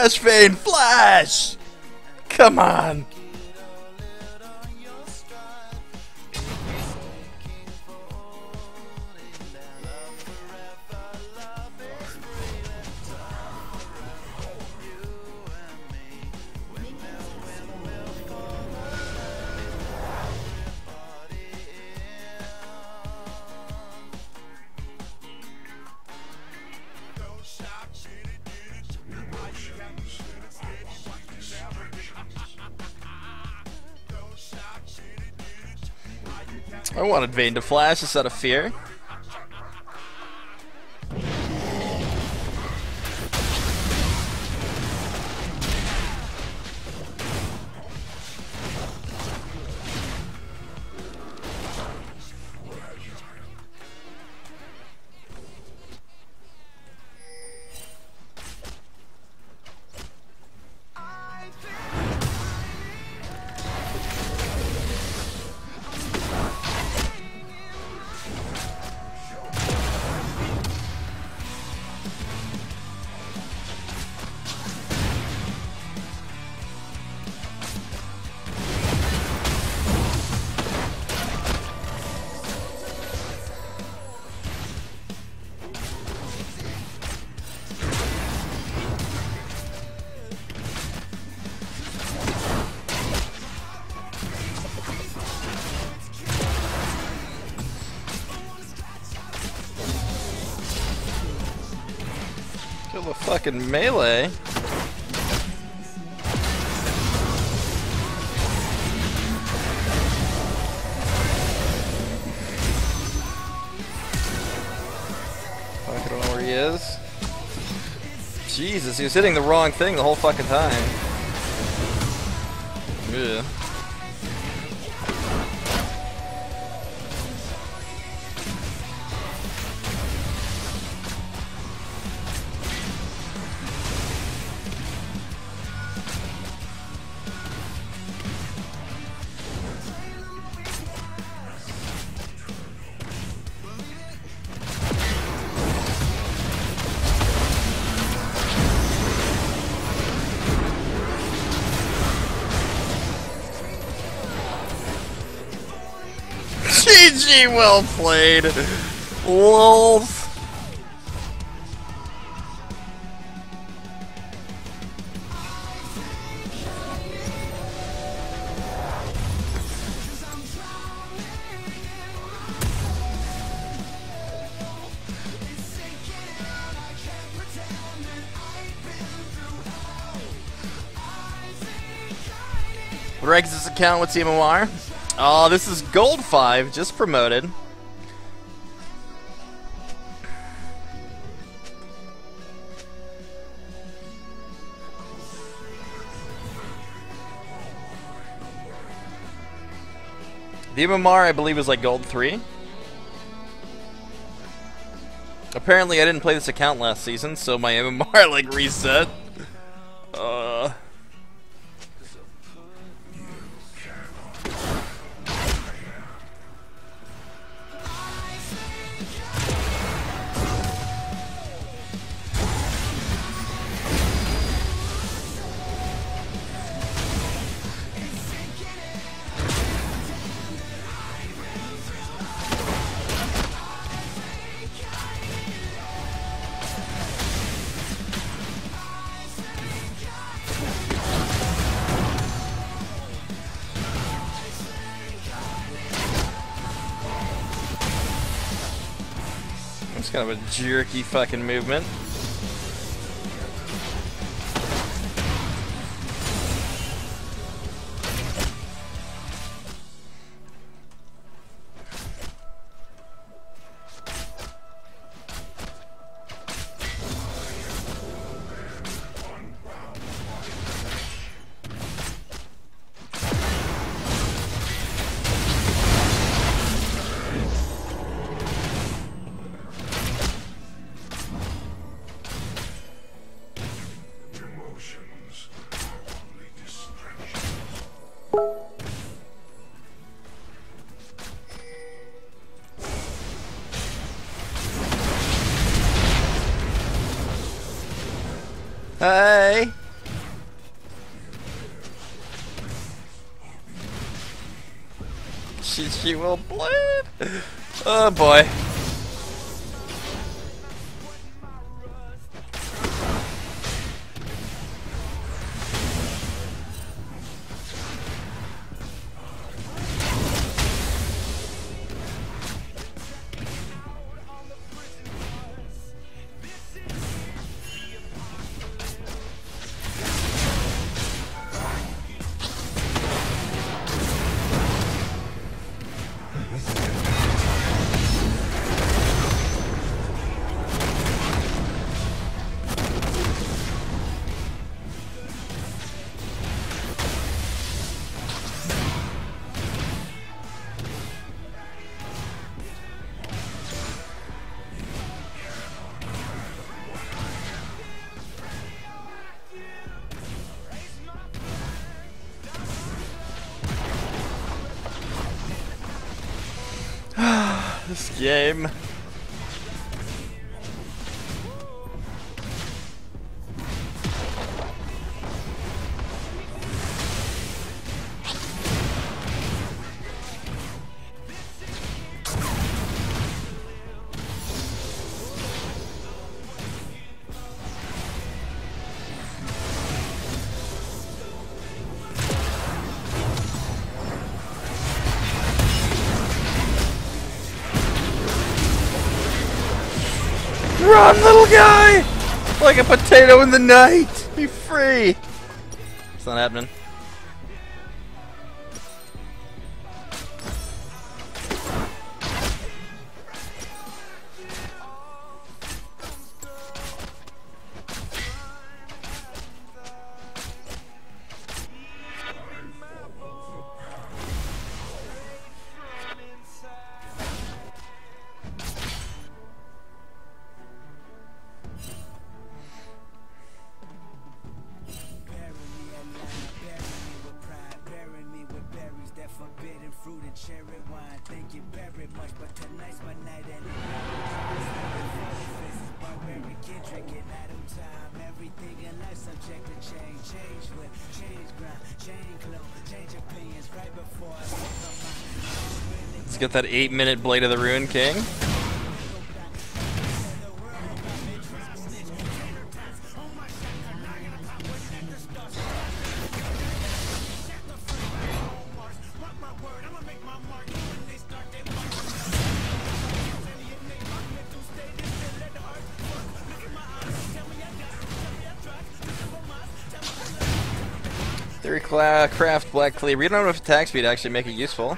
Flash, Vayne, flash! Come on! I wanted Vayne to flash just out of fear. Kill the fucking melee. I don't know where he is. Jesus, he was hitting the wrong thing the whole fucking time. Yeah. GG, well played. Lols. What rank is this account with TMOR? Oh, this is Gold 5, just promoted. The MMR, I believe, is like Gold 3. Apparently, I didn't play this account last season, so my MMR, like, reset. It's kind of a jerky fucking movement. she will bleed. Oh boy. This game. Run, little guy! Like a potato in the night! Be free! It's not happening. Let's get that 8-minute Blade of the Ruined King. Theory craft Black Cleaver. We don't know if attack speed actually make it useful.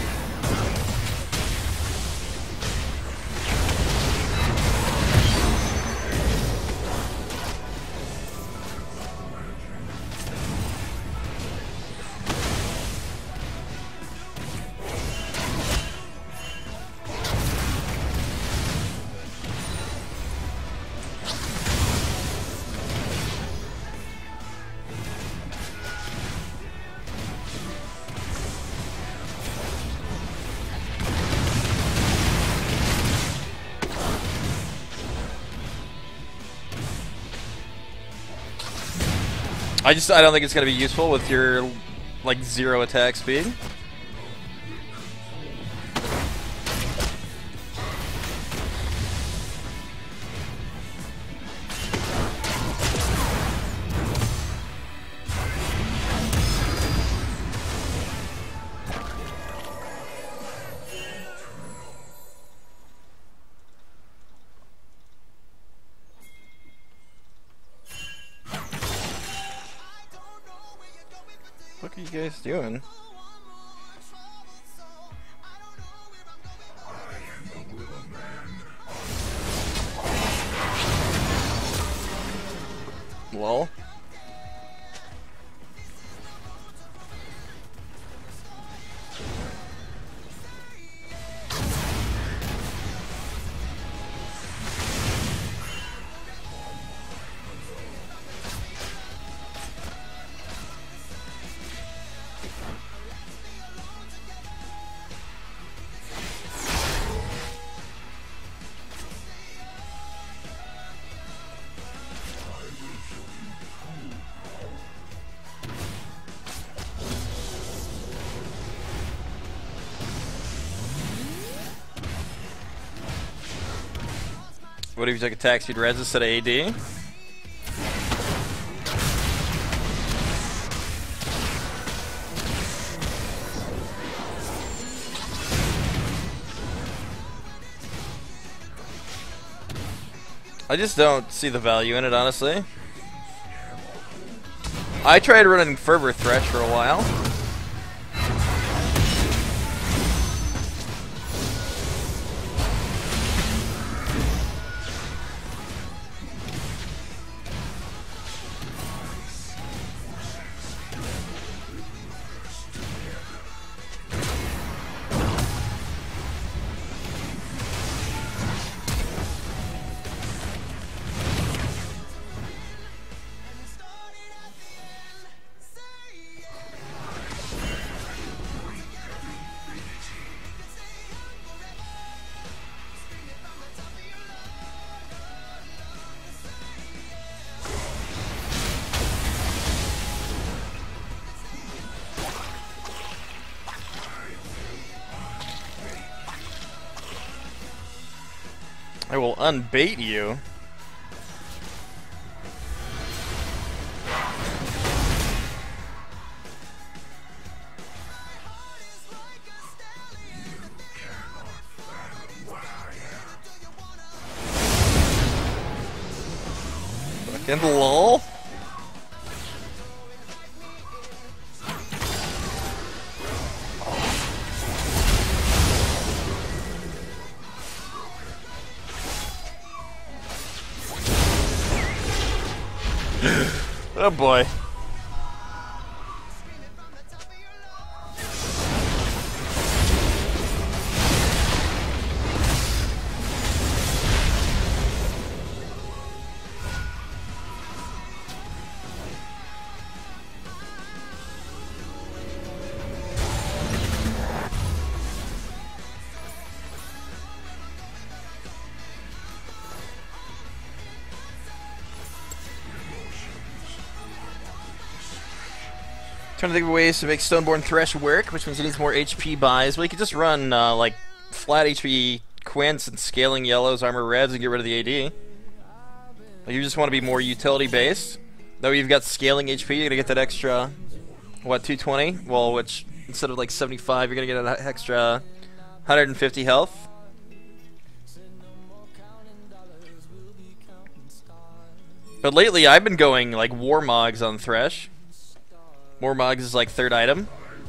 I don't think it's gonna be useful with your like 0 attack speed. What are you guys doing? Lol. What if you took attack speed res instead of AD? I just don't see the value in it, honestly. I tried running Fervor Thresh for a while. I will unbait you. Fucking lol. Oh boy. Trying to think of ways to make Stoneborn Thresh work, which means he needs more HP buys. Well, you could just run, like, flat HP Quints and scaling yellows, armor reds, and get rid of the AD. Like, you just want to be more utility-based. Though you've got scaling HP, you're going to get that extra, what, 220? Well, which, instead of, like, 75, you're going to get an extra 150 health. But lately, I've been going, like, Warmogs on Thresh. Warmogs is like third item.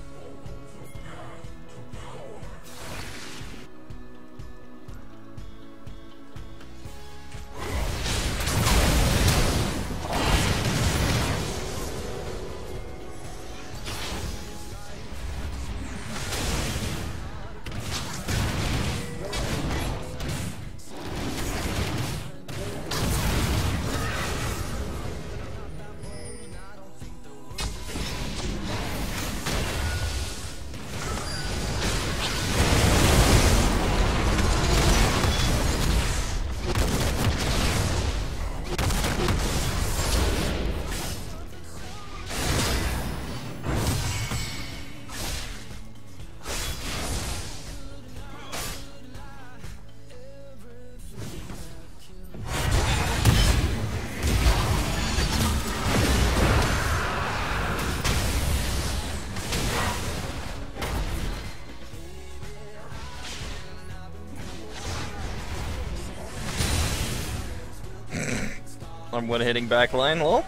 I'm one-hitting backline, lol.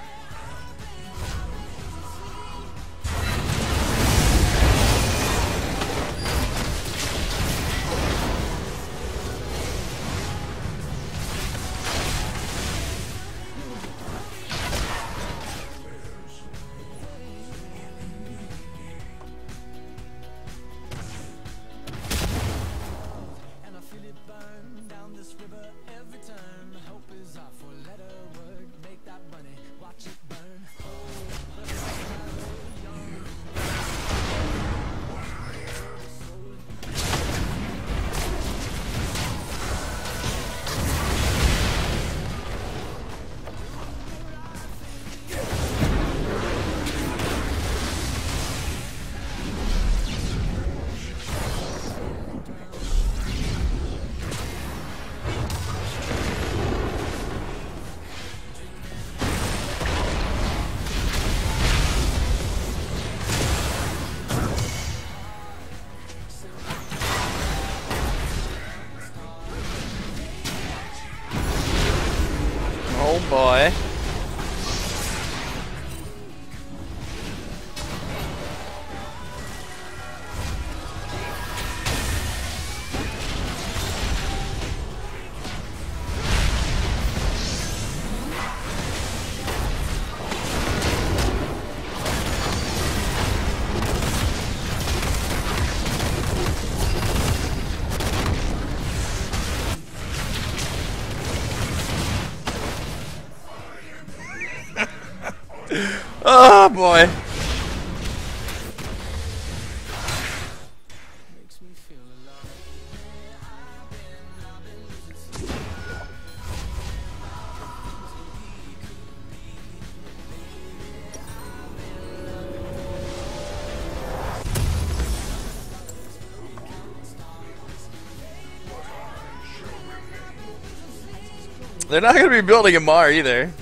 boy. Oh boy. They're not going to be building a Mar either.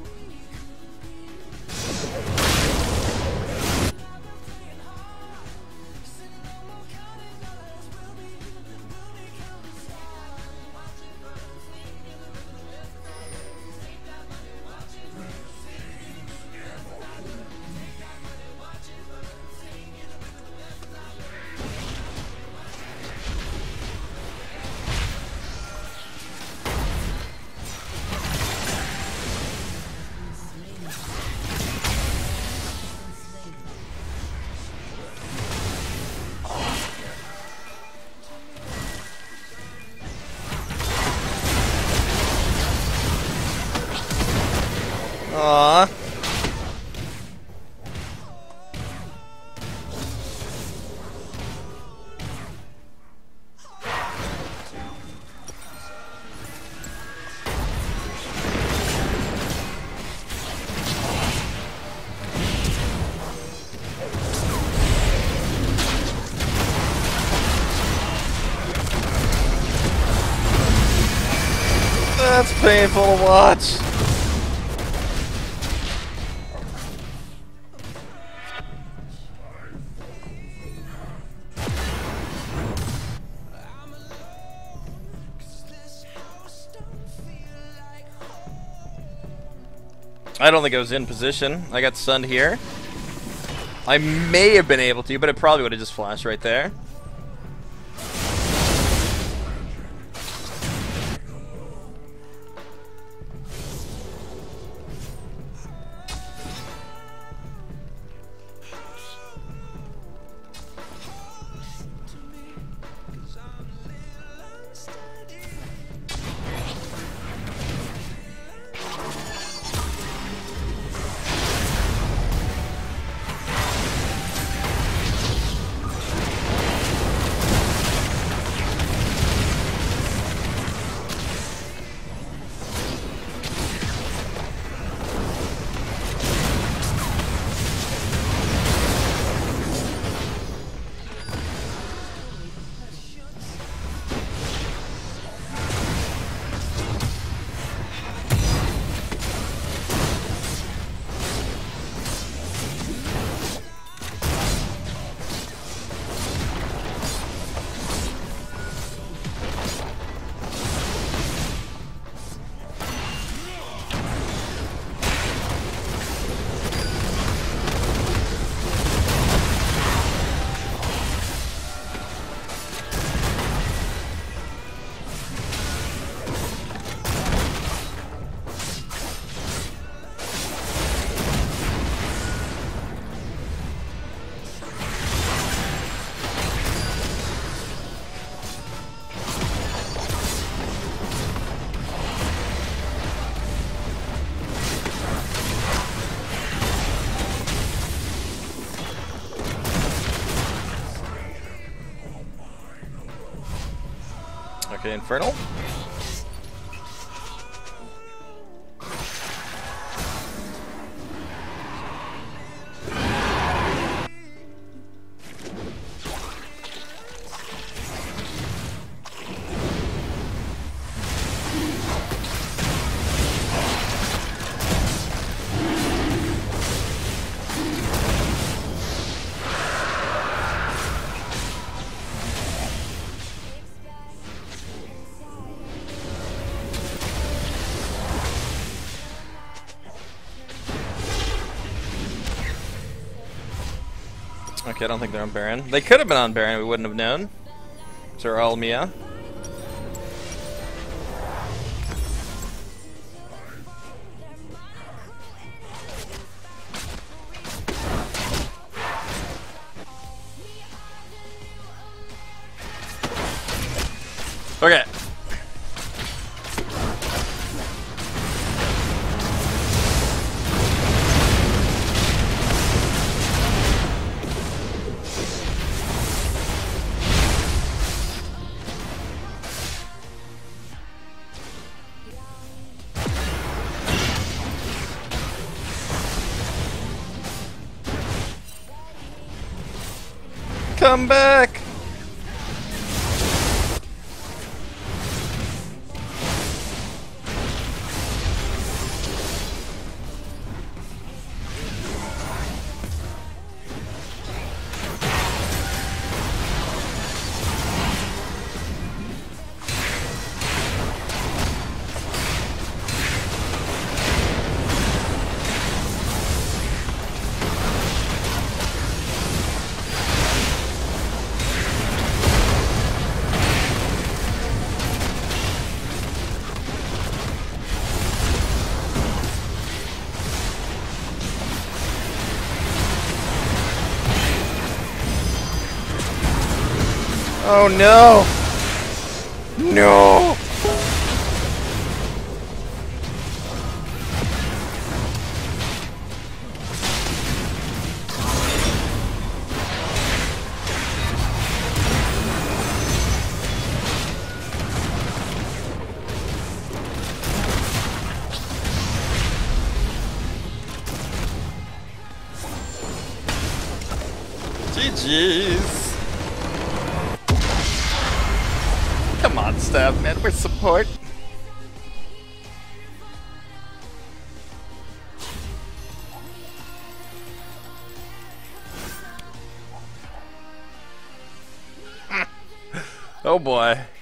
Aww. That's painful to watch. I don't think I was in position. I got stunned here. I may have been able to, but it probably would have just flashed right there. Okay, Infernal. Okay, I don't think they're on Baron. They could have been on Baron, we wouldn't have known. Sir Almia. Okay. Come back! Oh no! No! GG's. Come on, Stab, man, we're support. Oh boy.